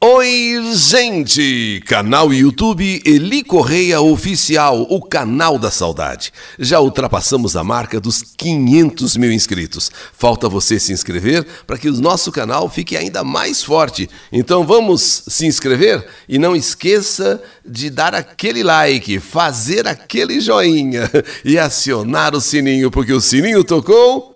Oi, gente! Canal YouTube Eli Correia Oficial, o canal da saudade. Já ultrapassamos a marca dos 500 mil inscritos. Falta você se inscrever para que o nosso canal fique ainda mais forte. Então vamos se inscrever? E não esqueça de dar aquele like, fazer aquele joinha e acionar o sininho, porque o sininho tocou...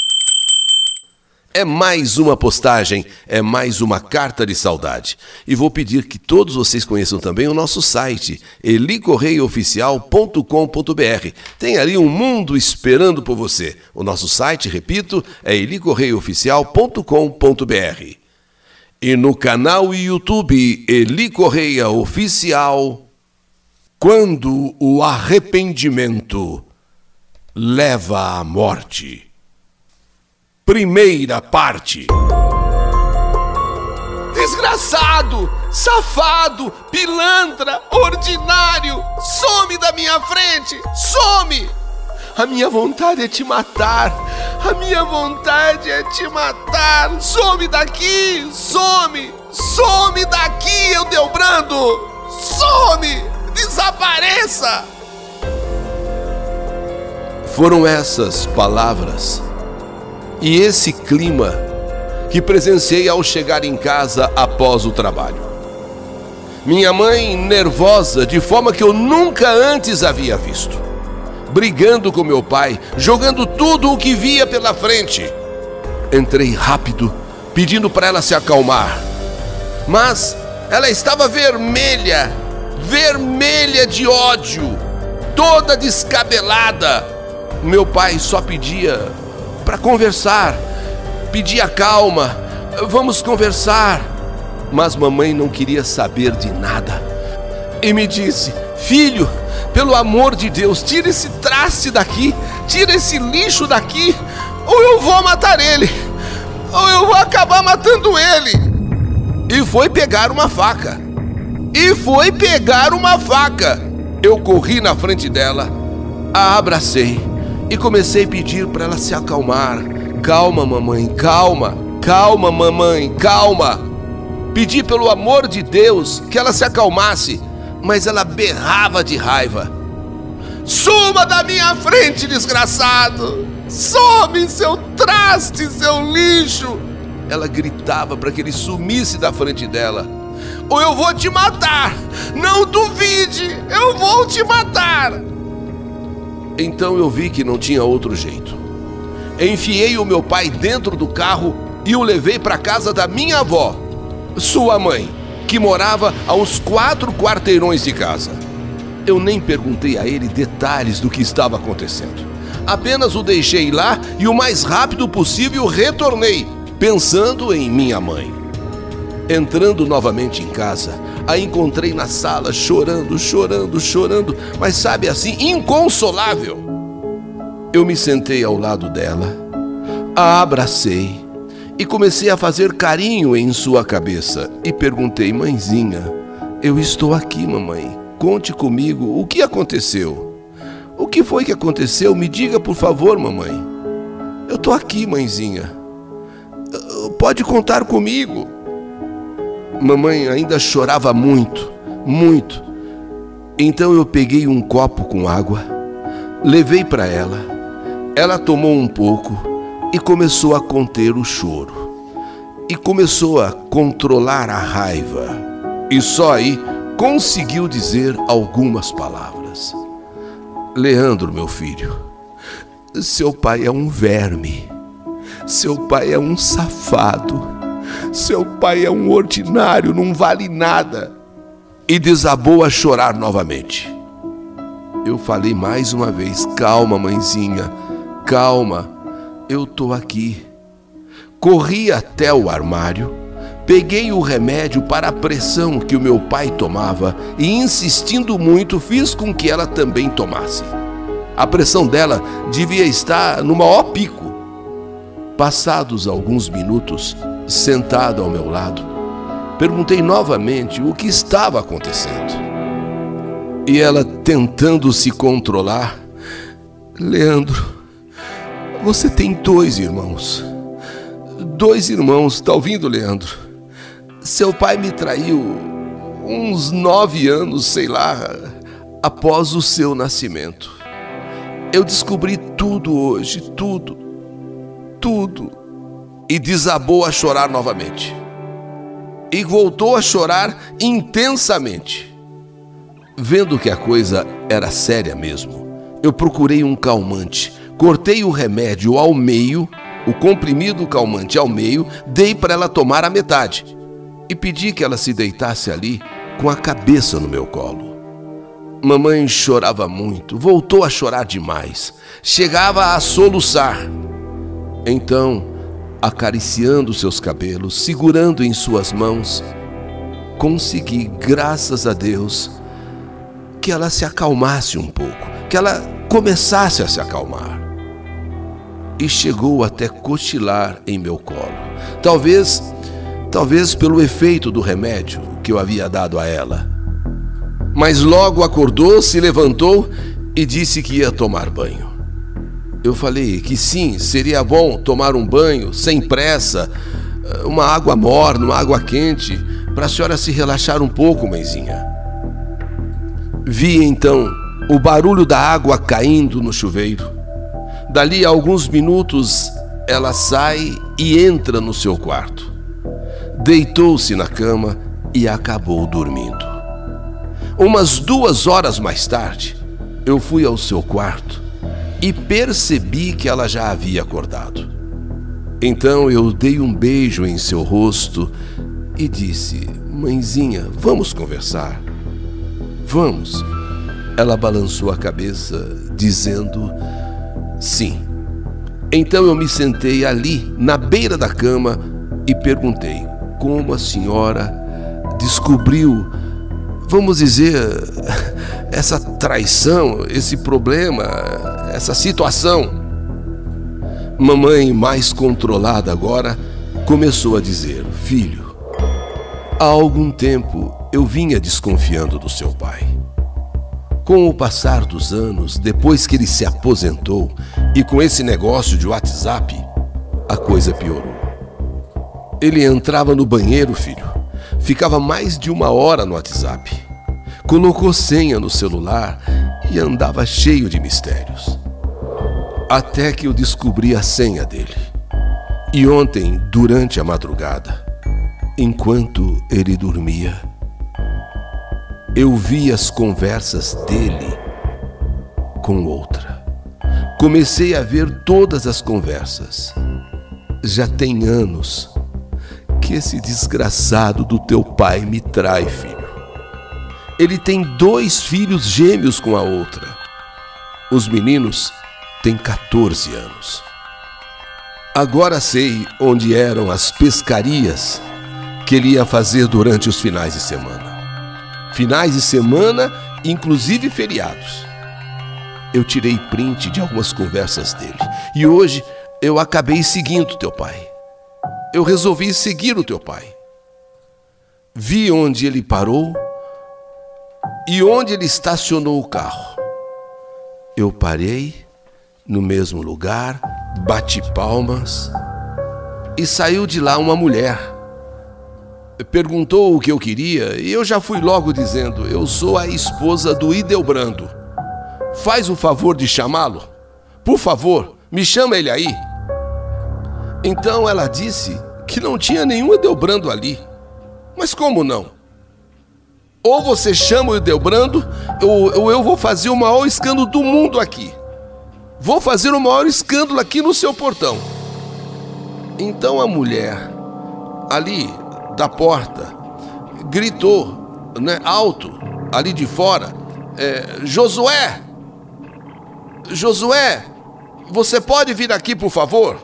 É mais uma postagem, é mais uma carta de saudade. E vou pedir que todos vocês conheçam também o nosso site, elicorreioficial.com.br. Tem ali um mundo esperando por você. O nosso site, repito, é elicorreioficial.com.br. E no canal YouTube Eli Correia Oficial, quando o arrependimento leva à morte. Primeira parte. Desgraçado, safado, pilantra, ordinário, some da minha frente, some! A minha vontade é te matar, a minha vontade é te matar, some daqui, some, some daqui, Edelbrando, some, desapareça! Foram essas palavras e esse clima que presenciei ao chegar em casa após o trabalho. Minha mãe nervosa de forma que eu nunca antes havia visto. Brigando com meu pai, jogando tudo o que via pela frente. Entrei rápido, pedindo para ela se acalmar. Mas ela estava vermelha, vermelha de ódio, toda descabelada. Meu pai só pedia para conversar, pedia calma, vamos conversar. Mas mamãe não queria saber de nada. E me disse: filho, pelo amor de Deus, tira esse traste daqui, tira esse lixo daqui, ou eu vou matar ele, ou eu vou acabar matando ele. E foi pegar uma faca. Eu corri na frente dela, a abracei e comecei a pedir para ela se acalmar. Calma, mamãe, calma. Calma, mamãe, calma. Pedi pelo amor de Deus que ela se acalmasse, mas ela berrava de raiva. Suma da minha frente, desgraçado! Some, seu traste, seu lixo! Ela gritava para que ele sumisse da frente dela. Ou eu vou te matar! Não duvide! Eu vou te matar! Então eu vi que não tinha outro jeito. Enfiei o meu pai dentro do carro e o levei para a casa da minha avó, sua mãe, que morava a uns 4 quarteirões de casa. Eu nem perguntei a ele detalhes do que estava acontecendo. Apenas o deixei lá e o mais rápido possível retornei, pensando em minha mãe. Entrando novamente em casa, a encontrei na sala chorando, mas sabe assim, inconsolável. Eu me sentei ao lado dela, a abracei e comecei a fazer carinho em sua cabeça e perguntei: mãezinha, eu estou aqui, mamãe, conte comigo, o que aconteceu? O que foi que aconteceu? Me diga, por favor, mamãe. Eu estou aqui, mãezinha, pode contar comigo. Mamãe ainda chorava muito. Então eu peguei um copo com água, levei para ela. Ela tomou um pouco e começou a conter o choro. E começou a controlar a raiva. E só aí conseguiu dizer algumas palavras. Leandro, meu filho, seu pai é um verme. Seu pai é um safado. Seu pai é um ordinário, não vale nada. E desabou a chorar novamente. Eu falei mais uma vez: calma, mãezinha, calma, eu tô aqui. Corri até o armário, peguei o remédio para a pressão que o meu pai tomava e, insistindo muito, fiz com que ela também tomasse. A pressão dela devia estar no maior pico. Passados alguns minutos, sentado ao meu lado, perguntei novamente o que estava acontecendo. E ela, tentando se controlar: Leandro, você tem 2 irmãos. 2 irmãos, tá ouvindo, Leandro? Seu pai me traiu uns 9 anos, sei lá, após o seu nascimento. Eu descobri tudo hoje, tudo. E desabou a chorar novamente. E voltou a chorar intensamente. Vendo que a coisa era séria mesmo, eu procurei um calmante, cortei o remédio ao meio, o comprimido calmante ao meio, dei para ela tomar a metade e pedi que ela se deitasse ali com a cabeça no meu colo. Mamãe chorava muito, voltou a chorar demais, chegava a soluçar. Então, acariciando seus cabelos, segurando em suas mãos, consegui, graças a Deus, que ela se acalmasse um pouco, que ela começasse a se acalmar. E chegou até cochilar em meu colo. Talvez pelo efeito do remédio que eu havia dado a ela. Mas logo acordou, se levantou e disse que ia tomar banho. Eu falei que sim, seria bom tomar um banho sem pressa, uma água morna, uma água quente, para a senhora se relaxar um pouco, mãezinha. Vi então o barulho da água caindo no chuveiro. Dali a alguns minutos ela sai e entra no seu quarto. Deitou-se na cama e acabou dormindo. Umas 2 horas mais tarde, eu fui ao seu quarto e percebi que ela já havia acordado. Então eu dei um beijo em seu rosto e disse: mãezinha, vamos conversar? Vamos. Ela balançou a cabeça, dizendo sim. Então eu me sentei ali, na beira da cama, e perguntei como a senhora descobriu, vamos dizer, essa traição, esse problema, essa situação. Mamãe, mais controlada agora, começou a dizer: filho, há algum tempo eu vinha desconfiando do seu pai. Com o passar dos anos, depois que ele se aposentou e com esse negócio de WhatsApp, a coisa piorou. Ele entrava no banheiro, filho, ficava mais de 1 hora no WhatsApp, colocou senha no celular e andava cheio de mistérios. Até que eu descobri a senha dele. E ontem, durante a madrugada, enquanto ele dormia, eu vi as conversas dele com outra. Comecei a ver todas as conversas. Já tem anos que esse desgraçado do teu pai me trai, filho. Ele tem 2 filhos gêmeos com a outra. Os meninos têm 14 anos. Agora sei onde eram as pescarias que ele ia fazer durante os finais de semana. Finais de semana, inclusive feriados. Eu tirei print de algumas conversas dele. E hoje eu acabei seguindo teu pai. Eu resolvi seguir o teu pai. Vi onde ele parou e onde ele estacionou o carro. Eu parei no mesmo lugar, bati palmas e saiu de lá uma mulher. Perguntou o que eu queria e eu já fui logo dizendo: eu sou a esposa do Ildebrando. Faz o favor de chamá-lo? Por favor, me chama ele aí. Então ela disse que não tinha nenhum Ildebrando ali. Mas como não? Ou você chama o Ildebrando, ou eu vou fazer o maior escândalo do mundo aqui. Vou fazer o maior escândalo aqui no seu portão. Então a mulher, ali da porta, gritou, né, alto, ali de fora: Josué! Josué, você pode vir aqui, por favor?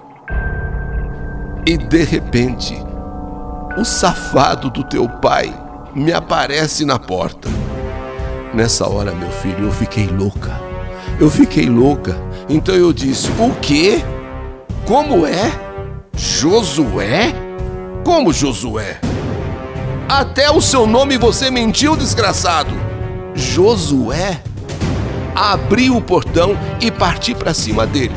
E de repente, o safado do teu pai me aparece na porta. Nessa hora, meu filho, eu fiquei louca. Então eu disse: o quê? Como é? Josué? Como Josué? Até o seu nome você mentiu, desgraçado. Josué? Abri o portão e parti para cima dele.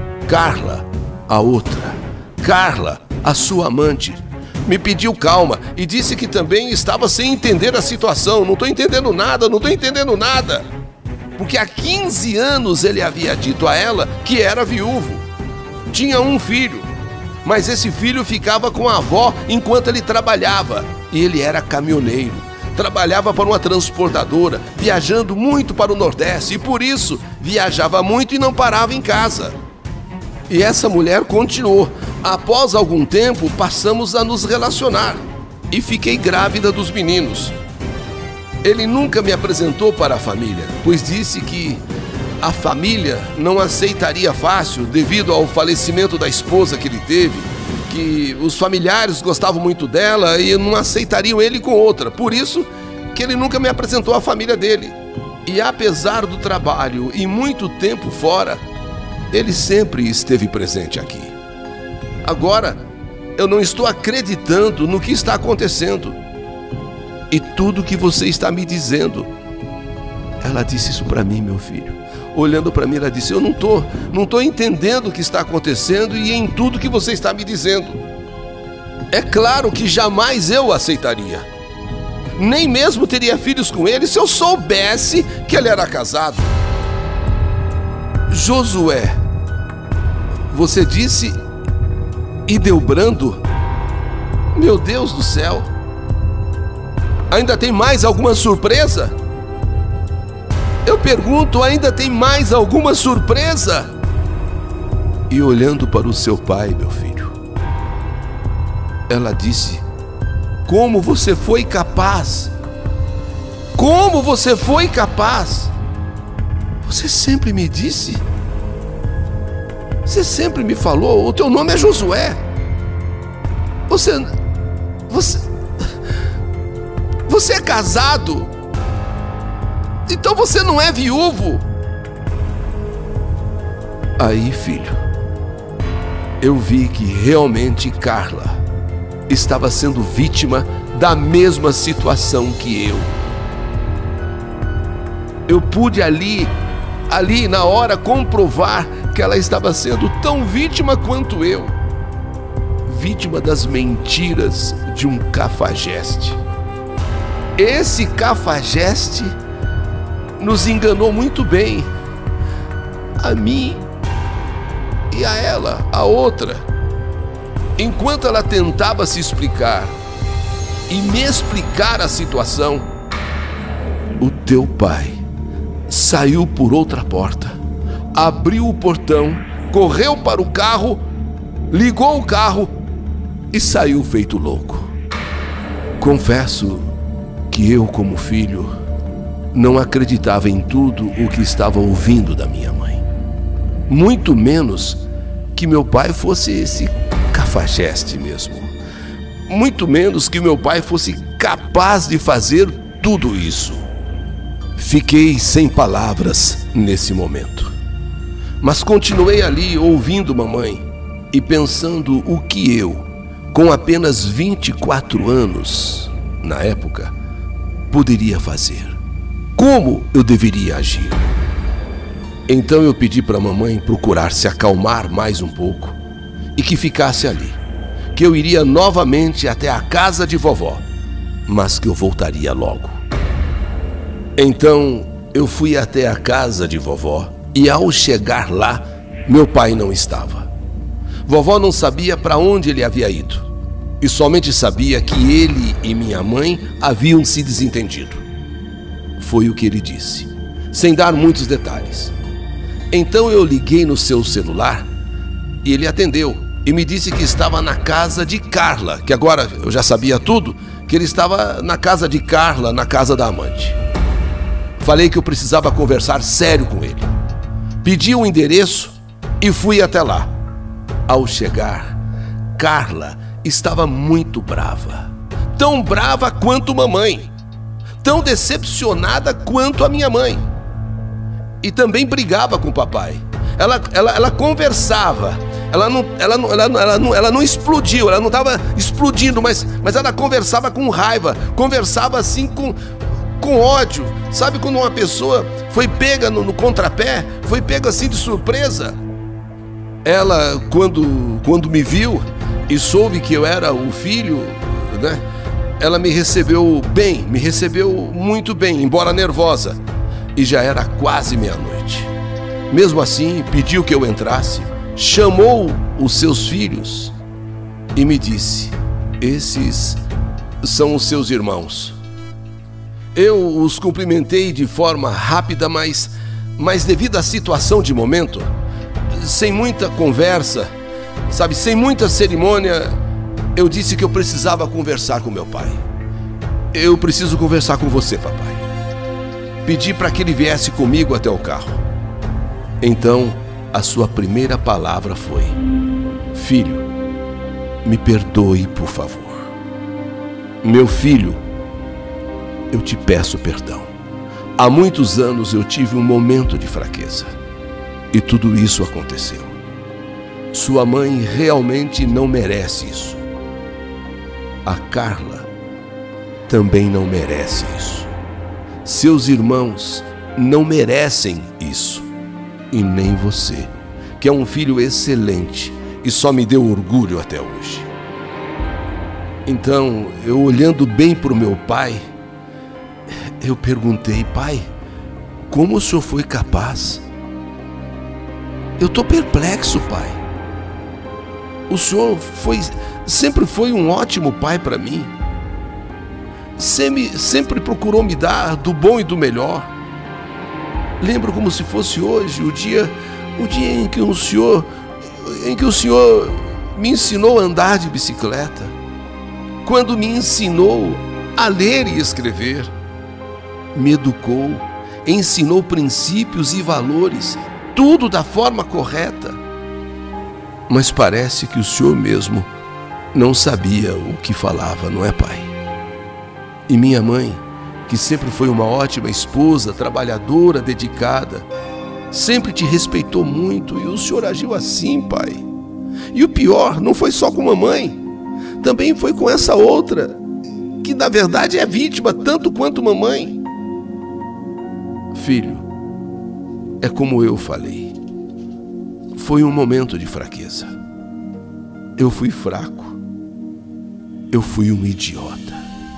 Carla, a outra, Carla, a sua amante, me pediu calma e disse que também estava sem entender a situação. Não estou entendendo nada, não estou entendendo nada. Porque há 15 anos ele havia dito a ela que era viúvo. Tinha um filho, mas esse filho ficava com a avó enquanto ele trabalhava. E ele era caminhoneiro, trabalhava para uma transportadora, viajando muito para o Nordeste, e por isso viajava muito e não parava em casa. E essa mulher continuou. Após algum tempo, passamos a nos relacionar e fiquei grávida dos meninos. Ele nunca me apresentou para a família, pois disse que a família não aceitaria fácil devido ao falecimento da esposa que ele teve, que os familiares gostavam muito dela e não aceitariam ele com outra. Por isso que ele nunca me apresentou à família dele. E apesar do trabalho e muito tempo fora, ele sempre esteve presente aqui. Agora, eu não estou acreditando no que está acontecendo e tudo que você está me dizendo. Ela disse isso para mim, meu filho. Olhando para mim, ela disse: eu não tô entendendo o que está acontecendo e em tudo que você está me dizendo. É claro que jamais eu aceitaria. Nem mesmo teria filhos com ele se eu soubesse que ele era casado. Josué, você disse Hildebrando? Meu Deus do céu! Ainda tem mais alguma surpresa? Eu pergunto, ainda tem mais alguma surpresa? E olhando para o seu pai, meu filho, ela disse: como você foi capaz? Como você foi capaz? Você sempre me disse. Você sempre me falou, o teu nome é Josué. Você é casado. Então você não é viúvo. Aí, filho, eu vi que realmente Carla estava sendo vítima da mesma situação que eu. Eu pude ali na hora comprovar que ela estava sendo tão vítima quanto eu. Vítima das mentiras de um cafajeste. Esse cafajeste nos enganou muito bem, a mim e a ela, a outra. Enquanto ela tentava se explicar e me explicar a situação, o teu pai saiu por outra porta, abriu o portão, correu para o carro, ligou o carro e saiu feito louco. Confesso que eu, como filho, não acreditava em tudo o que estava ouvindo da minha mãe. Muito menos que meu pai fosse esse cafajeste mesmo. Muito menos que meu pai fosse capaz de fazer tudo isso. Fiquei sem palavras nesse momento. Mas continuei ali ouvindo mamãe e pensando o que eu, com apenas 24 anos, na época, poderia fazer. Como eu deveria agir? Então eu pedi para a mamãe procurar se acalmar mais um pouco e que ficasse ali, que eu iria novamente até a casa de vovó, mas que eu voltaria logo. Então eu fui até a casa de vovó e ao chegar lá, meu pai não estava. Vovó não sabia para onde ele havia ido e somente sabia que ele e minha mãe haviam se desentendido. Foi o que ele disse, sem dar muitos detalhes. Então eu liguei no seu celular e ele atendeu e me disse que estava na casa de Carla, que agora eu já sabia tudo, que ele estava na casa de Carla, na casa da amante. Falei que eu precisava conversar sério com ele. Pedi o endereço e fui até lá. Ao chegar, Carla estava muito brava. Tão brava quanto mamãe. Tão decepcionada quanto a minha mãe. E também brigava com o papai. Ela conversava. Ela não explodiu, ela não estava explodindo, mas ela conversava com raiva, conversava assim com ódio. Sabe quando uma pessoa foi pega no contrapé, foi pega assim de surpresa? Ela, quando me viu e soube que eu era o filho, né? Ela me recebeu bem, me recebeu muito bem, embora nervosa, e já era quase meia-noite. Mesmo assim, pediu que eu entrasse, chamou os seus filhos e me disse: esses são os seus irmãos. Eu os cumprimentei de forma rápida, mas devido à situação de momento, sem muita conversa, sabe, sem muita cerimônia, eu disse que eu precisava conversar com meu pai. Eu preciso conversar com você, papai. Pedi para que ele viesse comigo até o carro. Então, a sua primeira palavra foi: filho, me perdoe, por favor. Meu filho, eu te peço perdão. Há muitos anos eu tive um momento de fraqueza e tudo isso aconteceu. Sua mãe realmente não merece isso. A Carla também não merece isso. Seus irmãos não merecem isso. E nem você, que é um filho excelente e só me deu orgulho até hoje. Então, eu olhando bem para o meu pai, eu perguntei: pai, como o senhor foi capaz? Eu estou perplexo, pai. O senhor sempre foi um ótimo pai para mim. Sempre procurou me dar do bom e do melhor. Lembro como se fosse hoje o dia em que o senhor me ensinou a andar de bicicleta, quando me ensinou a ler e escrever, me educou, ensinou princípios e valores, tudo da forma correta. Mas parece que o senhor mesmo não sabia o que falava, não é, pai? E minha mãe, que sempre foi uma ótima esposa, trabalhadora, dedicada, sempre te respeitou muito, e o senhor agiu assim, pai. E o pior, não foi só com mamãe, também foi com essa outra, que na verdade é vítima tanto quanto mamãe. Filho, é como eu falei, foi um momento de fraqueza. Eu fui fraco, eu fui um idiota.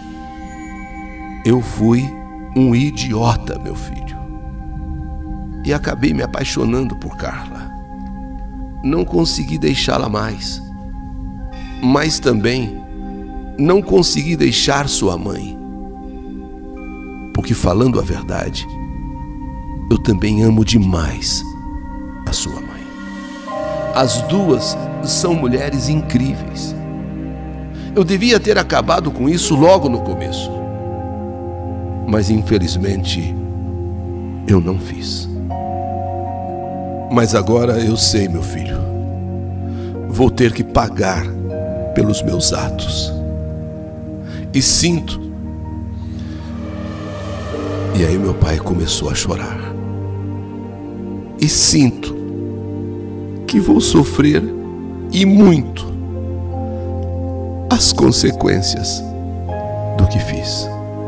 Eu fui um idiota, meu filho. E acabei me apaixonando por Carla. Não consegui deixá-la mais. Mas também não consegui deixar sua mãe. Porque, falando a verdade, eu também amo demais a sua mãe. As duas são mulheres incríveis. Eu devia ter acabado com isso logo no começo. Mas infelizmente eu não fiz. Mas agora eu sei, meu filho, vou ter que pagar pelos meus atos. E sinto. E aí meu pai começou a chorar. E sinto que vou sofrer, e muito, as consequências do que fiz.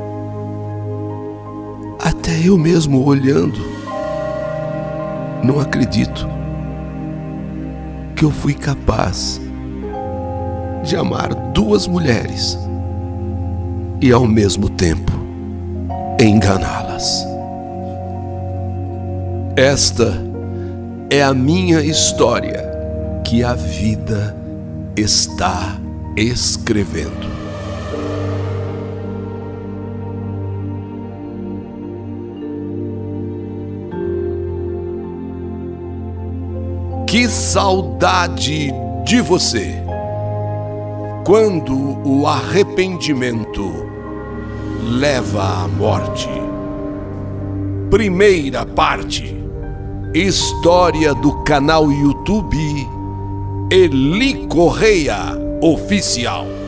Até eu mesmo olhando, não acredito que eu fui capaz de amar duas mulheres e ao mesmo tempo enganá-las. Esta é a minha história que a vida está escrevendo. Que saudade de você! Quando o arrependimento leva à morte. Primeira parte. História do canal YouTube Eli Correia Oficial.